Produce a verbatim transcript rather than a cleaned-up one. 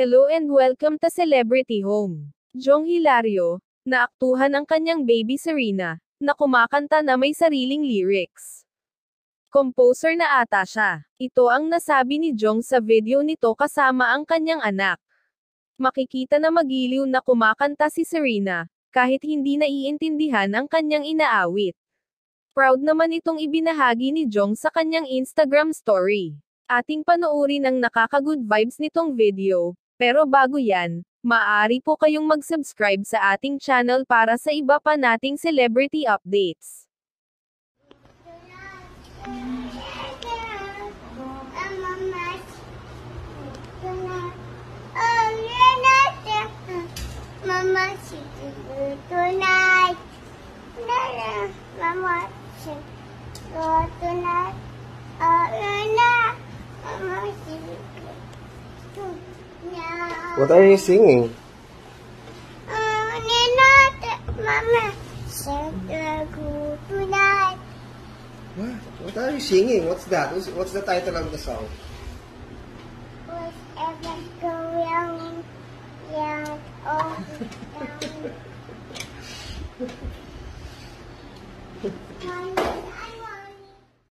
Hello and welcome to Celebrity Home. Jong Hilario, naaktuhan ang kanyang baby Serena, na kumakanta na may sariling lyrics. Composer na ata siya. Ito ang nasabi ni Jong sa video nito kasama ang kanyang anak. Makikita na magiliw na kumakanta si Serena, kahit hindi naiintindihan ang kanyang inaawit. Proud naman itong ibinahagi ni Jong sa kanyang Instagram story. Ating panoorin ang nakaka-good vibes nitong video. Pero bago yan, maaari po kayong mag-subscribe sa ating channel para sa iba pa nating celebrity updates. Mama, she tonight. Mama, she tonight. Oh, Mama, she What are you singing? Oh, Nina, Mama, she tonight. What? What are you singing? What's that? What's, what's the title of the song? Whatever going young all the time.